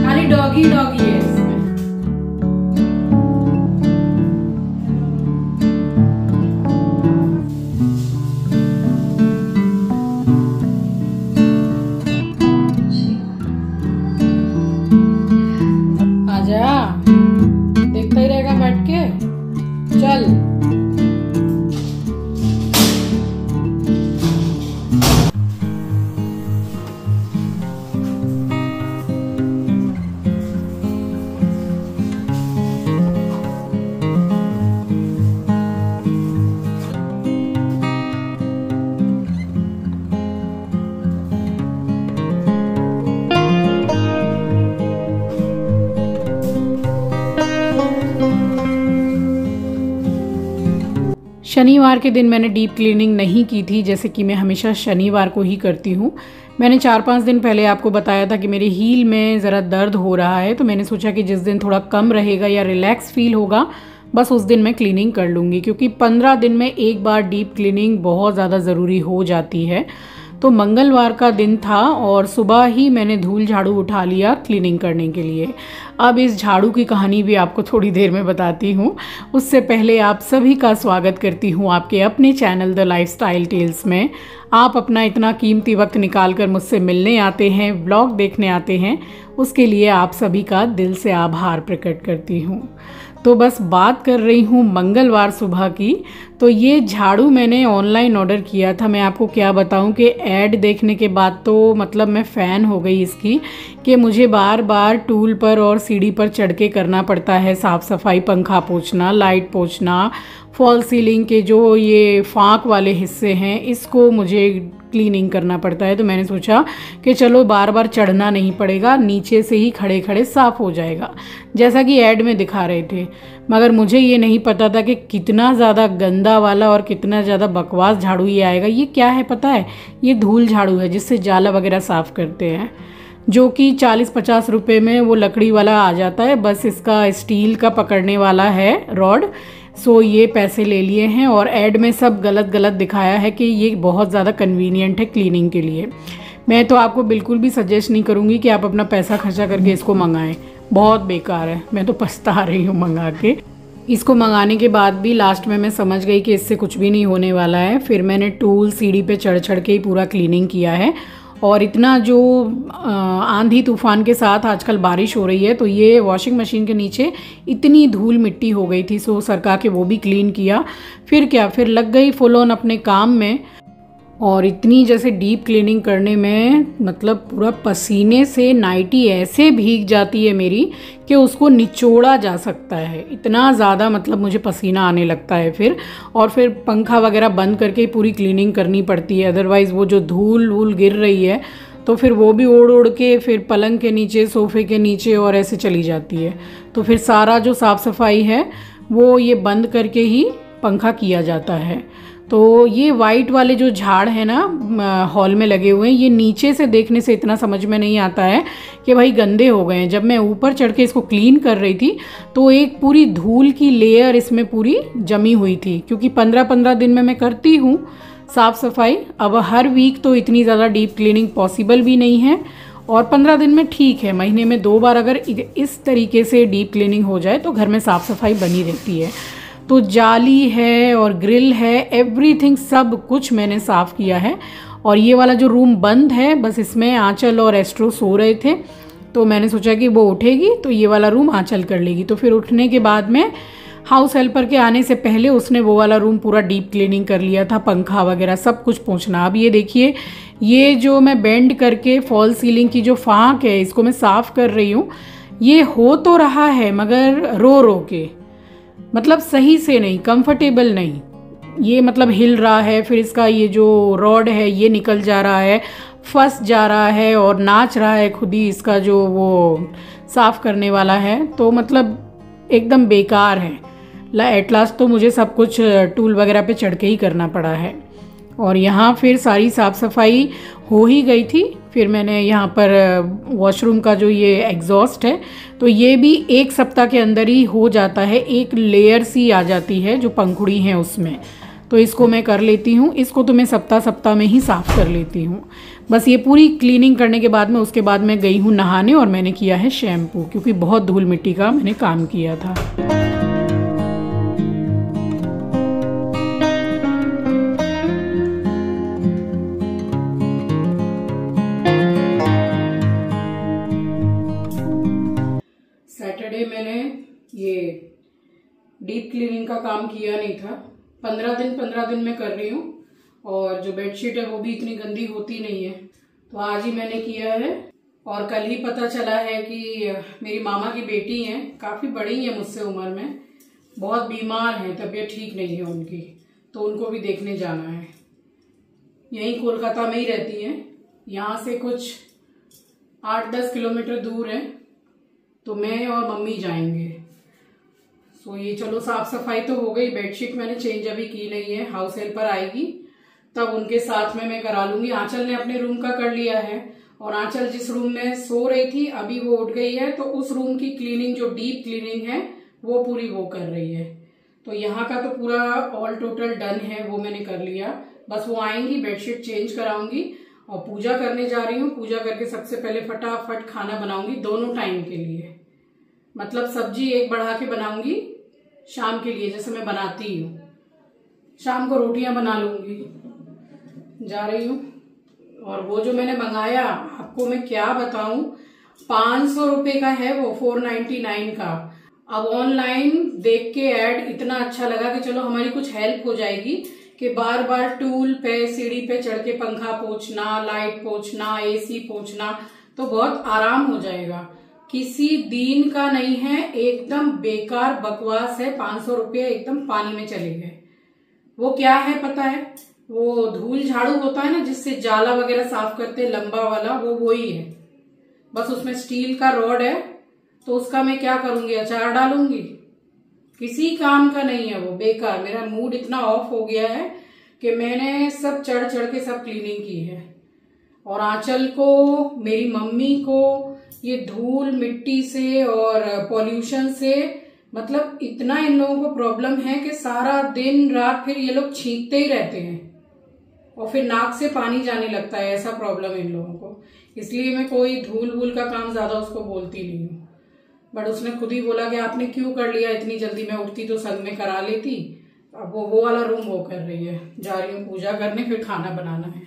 खाली doggy doggy है इसमें। आजा, देखता ही रहेगा बैठ के। चल शनिवार के दिन मैंने डीप क्लीनिंग नहीं की थी, जैसे कि मैं हमेशा शनिवार को ही करती हूँ। मैंने 4-5 दिन पहले आपको बताया था कि मेरे हील में ज़रा दर्द हो रहा है, तो मैंने सोचा कि जिस दिन थोड़ा कम रहेगा या रिलैक्स फील होगा बस उस दिन मैं क्लीनिंग कर लूँगी, क्योंकि 15 दिन में एक बार डीप क्लीनिंग बहुत ज़्यादा ज़रूरी हो जाती है। तो मंगलवार का दिन था और सुबह ही मैंने धूल झाड़ू उठा लिया क्लीनिंग करने के लिए। अब इस झाड़ू की कहानी भी आपको थोड़ी देर में बताती हूँ। उससे पहले आप सभी का स्वागत करती हूँ आपके अपने चैनल द लाइफस्टाइल टेल्स में। आप अपना इतना कीमती वक्त निकाल कर मुझसे मिलने आते हैं, व्लॉग देखने आते हैं, उसके लिए आप सभी का दिल से आभार प्रकट करती हूँ। तो बस बात कर रही हूँ मंगलवार सुबह की। तो ये झाड़ू मैंने ऑनलाइन ऑर्डर किया था। मैं आपको क्या बताऊँ कि ऐड देखने के बाद तो मतलब मैं फ़ैन हो गई इसकी, कि मुझे बार बार टूल पर और सीढ़ी पर चढ़ के करना पड़ता है साफ़ सफाई, पंखा पोंछना, लाइट पोंछना, फॉल सीलिंग के जो ये फाँक वाले हिस्से हैं इसको मुझे क्लीनिंग करना पड़ता है। तो मैंने सोचा कि चलो बार बार चढ़ना नहीं पड़ेगा, नीचे से ही खड़े खड़े साफ़ हो जाएगा, जैसा कि ऐड में दिखा रहे थे। मगर मुझे ये नहीं पता था कि कितना ज़्यादा गंदा वाला और कितना ज़्यादा बकवास झाड़ू ये आएगा। ये क्या है पता है? ये धूल झाड़ू है जिससे जाला वगैरह साफ़ करते हैं, जो कि 40-50 रुपये में वो लकड़ी वाला आ जाता है। बस इसका स्टील का पकड़ने वाला है रॉड। सो ये पैसे ले लिए हैं और ऐड में सब गलत गलत दिखाया है कि ये बहुत ज़्यादा कन्वीनियंट है क्लीनिंग के लिए। मैं तो आपको बिल्कुल भी सजेस्ट नहीं करूँगी कि आप अपना पैसा खर्चा करके इसको मंगाएं, बहुत बेकार है। मैं तो पछता रही हूँ मंगा के। इसको मंगाने के बाद भी लास्ट में मैं समझ गई कि इससे कुछ भी नहीं होने वाला है। फिर मैंने टूल सीढ़ी पे चढ़ चढ़ के ही पूरा क्लीनिंग किया है। और इतना जो आंधी तूफान के साथ आजकल बारिश हो रही है, तो ये वॉशिंग मशीन के नीचे इतनी धूल मिट्टी हो गई थी, सो सरका के वो भी क्लीन किया। फिर क्या, फिर लग गई फुल ऑन अपने काम में। और इतनी जैसे डीप क्लीनिंग करने में मतलब पूरा पसीने से नाइटी ऐसे भीग जाती है मेरी कि उसको निचोड़ा जा सकता है, इतना ज़्यादा मतलब मुझे पसीना आने लगता है फिर। और फिर पंखा वगैरह बंद करके पूरी क्लीनिंग करनी पड़ती है, अदरवाइज़ वो जो धूल वूल गिर रही है तो फिर वो भी उड़ उड़ के फिर पलंग के नीचे, सोफ़े के नीचे और ऐसे चली जाती है। तो फिर सारा जो साफ़ सफाई है वो ये बंद करके ही पंखा किया जाता है। तो ये वाइट वाले जो झाड़ है ना हॉल में लगे हुए हैं, ये नीचे से देखने से इतना समझ में नहीं आता है कि भाई गंदे हो गए हैं। जब मैं ऊपर चढ़ के इसको क्लीन कर रही थी तो एक पूरी धूल की लेयर इसमें पूरी जमी हुई थी, क्योंकि 15-15 दिन में मैं करती हूँ साफ़ सफाई। अब हर वीक तो इतनी ज़्यादा डीप क्लीनिंग पॉसिबल भी नहीं है, और 15 दिन में ठीक है, महीने में 2 बार अगर इस तरीके से डीप क्लीनिंग हो जाए तो घर में साफ़ सफाई बनी रहती है। तो जाली है और ग्रिल है, एवरीथिंग सब कुछ मैंने साफ़ किया है। और ये वाला जो रूम बंद है, बस इसमें आंचल और एस्ट्रो सो रहे थे, तो मैंने सोचा कि वो उठेगी तो ये वाला रूम आंचल कर लेगी। तो फिर उठने के बाद में हाउस हेल्पर के आने से पहले उसने वो वाला रूम पूरा डीप क्लीनिंग कर लिया था, पंखा वगैरह सब कुछ पोंछना। अब ये देखिए, ये जो मैं बेंड करके फॉल सीलिंग की जो फाँक है इसको मैं साफ़ कर रही हूँ, ये हो तो रहा है मगर रो रो के, मतलब सही से नहीं, कंफर्टेबल नहीं। ये मतलब हिल रहा है, फिर इसका ये जो रॉड है ये निकल जा रहा है, फंस जा रहा है और नाच रहा है खुद ही, इसका जो वो साफ़ करने वाला है। तो मतलब एकदम बेकार है। एट लास्ट तो मुझे सब कुछ टूल वगैरह पे चढ़ के ही करना पड़ा है। और यहाँ फिर सारी साफ़ सफाई हो ही गई थी। फिर मैंने यहाँ पर वॉशरूम का जो ये एग्जॉस्ट है, तो ये भी 1 सप्ताह के अंदर ही हो जाता है, एक लेयर सी आ जाती है जो पंखुड़ी हैं उसमें। तो इसको मैं कर लेती हूँ, इसको तो मैं सप्ताह में ही साफ़ कर लेती हूँ। बस ये पूरी क्लीनिंग करने के बाद में उसके बाद मैं गई हूँ नहाने और मैंने किया है शैम्पू, क्योंकि बहुत धूल मिट्टी का मैंने काम किया था। सैटरडे मैंने ये डीप क्लीनिंग का काम किया नहीं था। 15 दिन में कर रही हूँ, और जो बेडशीट है वो भी इतनी गंदी होती नहीं है, तो आज ही मैंने किया है। और कल ही पता चला है कि मेरी मामा की बेटी हैं, काफ़ी बड़ी हैं मुझसे उम्र में, बहुत बीमार हैं, तबीयत ठीक नहीं है उनकी, तो उनको भी देखने जाना है। यहीं कोलकाता में ही रहती हैं, यहाँ से कुछ 8-10 किलोमीटर दूर है, तो मैं और मम्मी जाएंगे। सो ये चलो साफ सफाई तो हो गई। बेडशीट मैंने चेंज अभी की नहीं है, हाउस हेल्पर आएगी तब उनके साथ में मैं करा लूंगी। आंचल ने अपने रूम का कर लिया है, और आंचल जिस रूम में सो रही थी अभी वो उठ गई है, तो उस रूम की क्लीनिंग जो डीप क्लीनिंग है वो पूरी वो कर रही है। तो यहाँ का तो पूरा ऑल टोटल डन है, वो मैंने कर लिया। बस वो आएंगी, बेडशीट चेंज कराऊंगी और पूजा करने जा रही हूँ। पूजा करके सबसे पहले फटाफट खाना बनाऊंगी, दोनों टाइम के लिए। मतलब सब्जी एक बढ़ा के बनाऊंगी शाम के लिए, जैसे मैं बनाती हूँ। शाम को रोटियां बना लूंगी। जा रही हूँ। और वो जो मैंने मंगाया, आपको मैं क्या बताऊं, 500 रुपए का है वो, 499 का। अब ऑनलाइन देख के ऐड इतना अच्छा लगा कि चलो हमारी कुछ हेल्प हो जाएगी, कि बार बार टूल पे सीढ़ी पे चढ़ के पंखा पोंछना, लाइट पोंछना, एसी पोंछना, तो बहुत आराम हो जाएगा। किसी दिन का नहीं है, एकदम बेकार बकवास है। 500 रुपये एकदम पानी में चले गए। वो क्या है पता है, वो धूल झाड़ू होता है ना, जिससे जाला वगैरह साफ करते हैं, लंबा वाला, वो ही है। बस उसमें स्टील का रॉड है, तो उसका मैं क्या करूंगी, अचार डालूंगी। किसी काम का नहीं है वो, बेकार। मेरा मूड इतना ऑफ हो गया है कि मैंने सब चढ़ चढ़ के सब क्लीनिंग की है। और आंचल को, मेरी मम्मी को ये धूल मिट्टी से और पॉल्यूशन से, मतलब इतना इन लोगों को प्रॉब्लम है कि सारा दिन रात फिर ये लोग छींकते ही रहते हैं, और फिर नाक से पानी जाने लगता है, ऐसा प्रॉब्लम इन लोगों को। इसलिए मैं कोई धूल वूल का काम ज्यादा उसको बोलती नहीं हूँ। बट उसने खुद ही बोला कि आपने क्यों कर लिया इतनी जल्दी, मैं उठती तो संग में करा लेती। अब वो वाला रूम वो कर रही है। जा रही हूँ पूजा करने, फिर खाना बनाना है।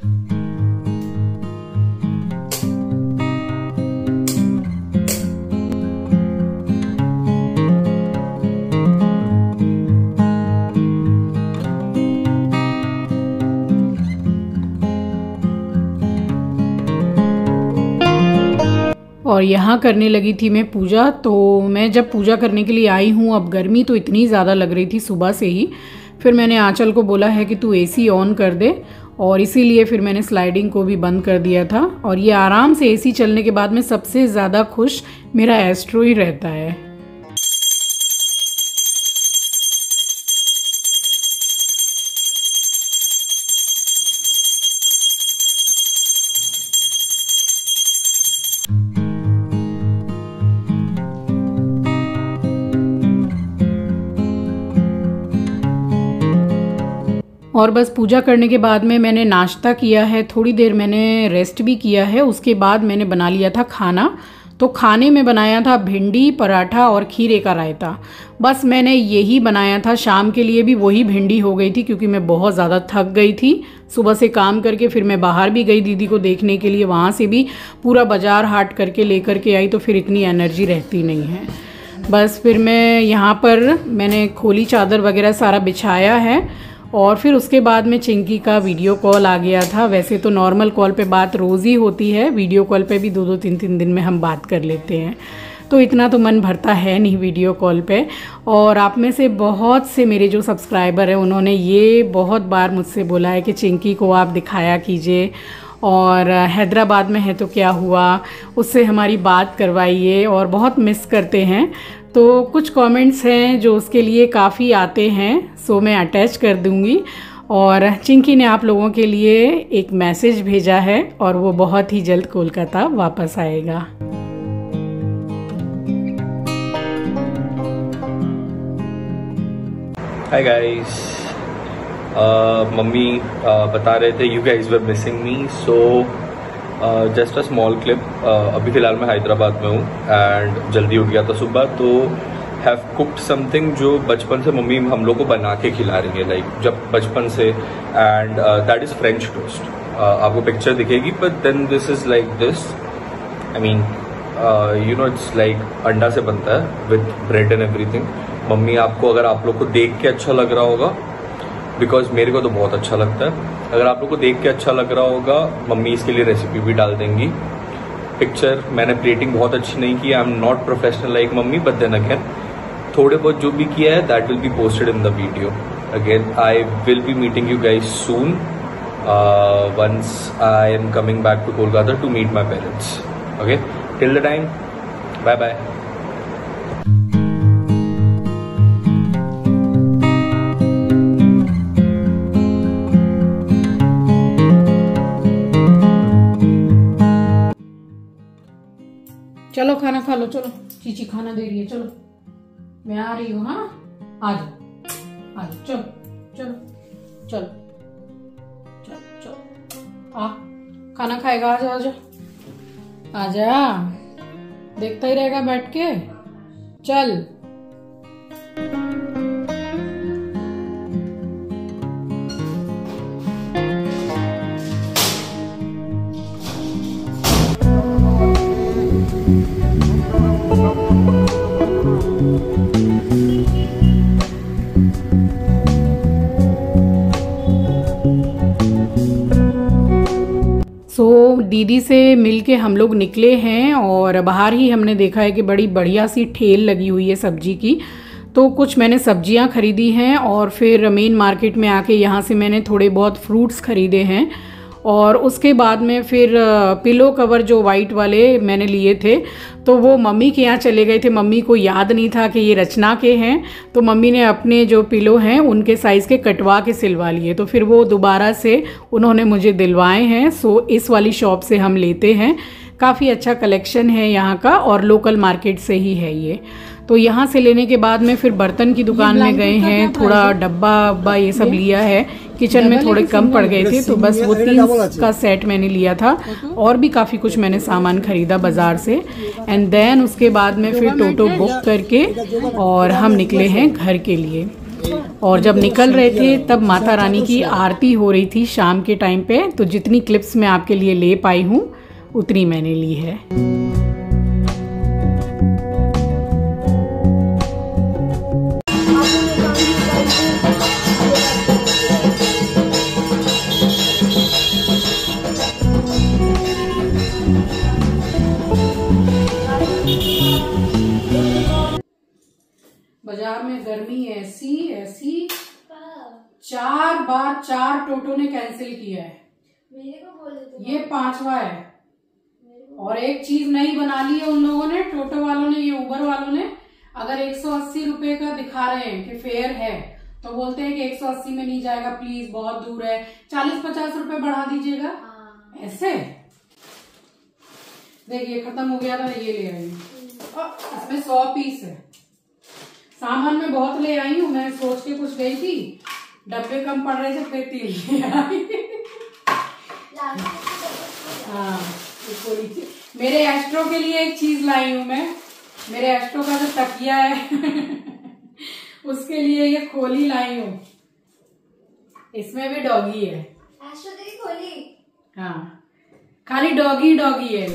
और यहाँ करने लगी थी मैं पूजा। तो मैं जब पूजा करने के लिए आई हूँ, अब गर्मी तो इतनी ज़्यादा लग रही थी सुबह से ही, फिर मैंने आंचल को बोला है कि तू एसी ऑन कर दे, और इसीलिए फिर मैंने स्लाइडिंग को भी बंद कर दिया था। और ये आराम से एसी चलने के बाद में सबसे ज़्यादा खुश मेरा एस्ट्रो ही रहता है। और बस पूजा करने के बाद में मैंने नाश्ता किया है, थोड़ी देर मैंने रेस्ट भी किया है। उसके बाद मैंने बना लिया था खाना। तो खाने में बनाया था भिंडी, पराठा और खीरे का रायता। बस मैंने यही बनाया था। शाम के लिए भी वही भिंडी हो गई थी, क्योंकि मैं बहुत ज़्यादा थक गई थी सुबह से काम करके। फिर मैं बाहर भी गई दीदी को देखने के लिए, वहाँ से भी पूरा बाज़ार हाट करके लेकर के आई, तो फिर इतनी एनर्जी रहती नहीं है। बस फिर मैं यहाँ पर मैंने खोली चादर वगैरह सारा बिछाया है, और फिर उसके बाद में चिंकी का वीडियो कॉल आ गया था। वैसे तो नॉर्मल कॉल पे बात रोज़ ही होती है, वीडियो कॉल पे भी 2-2, 3-3 दिन में हम बात कर लेते हैं, तो इतना तो मन भरता है नहीं वीडियो कॉल पे। और आप में से बहुत से मेरे जो सब्सक्राइबर हैं, उन्होंने ये बहुत बार मुझसे बोला है कि चिंकी को आप दिखाया कीजिए, और हैदराबाद में है तो क्या हुआ, उससे हमारी बात करवाइए, और बहुत मिस करते हैं। तो कुछ कमेंट्स हैं जो उसके लिए काफ़ी आते हैं, सो मैं अटैच कर दूंगी। और चिंकी ने आप लोगों के लिए एक मैसेज भेजा है, और वो बहुत ही जल्द कोलकाता वापस आएगा। हाय गाइस, मम्मी बता रहे थे you guys were missing me, so just a small clip. अभी फ़िलहाल मैं हैदराबाद में हूँ एंड जल्दी उठ गया था सुबह, तो हैव कुक्ड समथिंग जो बचपन से मम्मी हम लोग को बना के खिला रही है, लाइक जब बचपन से, and that is French toast. आपको पिक्चर दिखेगी, but then this is like this, I mean you know it's like अंडा से बनता है with bread and everything. Mummy आपको, अगर आप लोग को देख के अच्छा लग रहा होगा, बिकॉज मेरे को तो बहुत अच्छा लगता है, अगर आप लोग को देख के अच्छा लग रहा होगा, मम्मी इसके लिए रेसिपी भी डाल देंगी। पिक्चर मैंने प्लेटिंग बहुत अच्छी नहीं की, I am not professional like mummy, but then again थोड़े बहुत जो भी किया है that will be posted in the video. Again I will be meeting you guys soon once I am coming back to Kolkata to meet my parents. Okay, till the time, bye bye. चलो खाना खा लो, चलो चीची खाना दे रही है, चलो मैं आ रही हूँ। हाँ, आ जाओ आ जाओ, चलो चलो चलो चलो चलो, आ खाना खाएगा, आ जा आ जा आ जा, देखता ही रहेगा बैठ के, चल। दीदी से मिलके हम लोग निकले हैं और बाहर ही हमने देखा है कि बड़ी बढ़िया सी ठेल लगी हुई है सब्जी की, तो कुछ मैंने सब्जियां खरीदी हैं और फिर मेन मार्केट में आके यहाँ से मैंने थोड़े बहुत फ्रूट्स खरीदे हैं। और उसके बाद में फिर पिलो कवर जो वाइट वाले मैंने लिए थे, तो वो मम्मी के यहाँ चले गए थे। मम्मी को याद नहीं था कि ये रचना के हैं, तो मम्मी ने अपने जो पिलो हैं उनके साइज़ के कटवा के सिलवा लिए, तो फिर वो दोबारा से उन्होंने मुझे दिलवाए हैं। सो इस वाली शॉप से हम लेते हैं, काफ़ी अच्छा कलेक्शन है यहाँ का और लोकल मार्केट से ही है ये। तो यहाँ से लेने के बाद में फिर बर्तन की दुकान में गए हैं, थोड़ा डब्बा वब्बा ये सब लिया है, किचन में थोड़े कम पड़ गए थे, तो बस वो 3 का सेट मैंने लिया था। और भी काफ़ी कुछ मैंने सामान खरीदा बाज़ार से। एंड देन उसके बाद में फिर टोटो बुक करके और हम निकले हैं घर के लिए। और जब निकल रहे थे तब माता रानी की आरती हो रही थी शाम के टाइम पे, तो जितनी क्लिप्स मैं आपके लिए ले पाई हूँ उतनी मैंने ली है। बाजार में गर्मी ऐसी ऐसी, 4 बार 4 टोटो ने कैंसिल किया है, मेरे को बोल देते, ये 5वां है। और एक चीज नई बना ली है उन लोगों ने, टोटो वालों ने, ये उबर वालों ने, अगर 180 रुपए का दिखा रहे हैं कि फेयर है, तो बोलते हैं कि 180 में नहीं जाएगा, प्लीज बहुत दूर है, 40-50 रुपए बढ़ा दीजिएगा। ऐसे देखिए खत्म हो गया था, ये ले आई हूँ, इसमें 100 पीस है। सामान में बहुत ले आई हूँ, मैं सोच के कुछ गई थी, डब्बे कम पड़ रहे थे, फिर 3 ले आई। हाँ, मेरे एस्ट्रो के लिए एक चीज लाई हूँ मैं, मेरे एस्ट्रो का जो तकिया है उसके लिए ये खोली लाई हूँ, इसमें भी डॉगी है। एस्ट्रो तेरी खोली? हाँ, खाली डॉगी डॉगी है।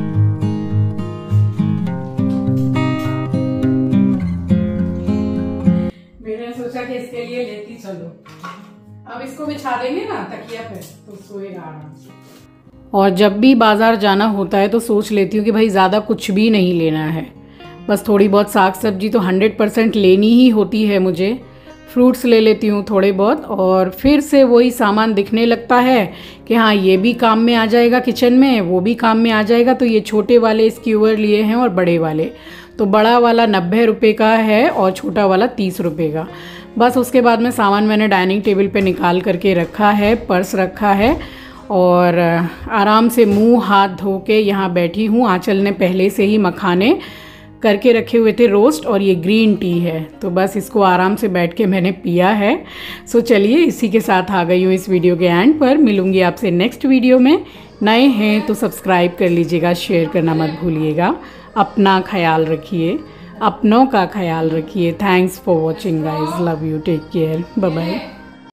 मैंने सोचा कि इसके लिए लेती चलो, अब इसको बिछा देंगे ना तकिया पे तो सोएगा आराम से। और जब भी बाज़ार जाना होता है तो सोच लेती हूँ कि भाई ज़्यादा कुछ भी नहीं लेना है, बस थोड़ी बहुत साग सब्जी तो 100% लेनी ही होती है मुझे। फ्रूट्स ले लेती हूँ थोड़े बहुत, और फिर से वही सामान दिखने लगता है कि हाँ ये भी काम में आ जाएगा किचन में, वो भी काम में आ जाएगा। तो ये छोटे वाले स्क्यूअर लिए हैं और बड़े वाले, तो बड़ा वाला 90 रुपये का है और छोटा वाला 30 रुपये का। बस उसके बाद में सामान मैंने डाइनिंग टेबल पे निकाल करके रखा है, पर्स रखा है, और आराम से मुंह हाथ धो के यहाँ बैठी हूँ। आंचल ने पहले से ही मखाने करके रखे हुए थे रोस्ट, और ये ग्रीन टी है। तो बस इसको आराम से बैठ के मैंने पिया है। सो चलिए, इसी के साथ आ गई हूँ इस वीडियो के एंड पर। मिलूँगी आपसे नेक्स्ट वीडियो में। नए हैं तो सब्सक्राइब कर लीजिएगा, शेयर करना मत भूलिएगा। अपना ख्याल रखिए, अपनों का ख्याल रखिए। Thanks for watching guys, love you, take care, bye bye.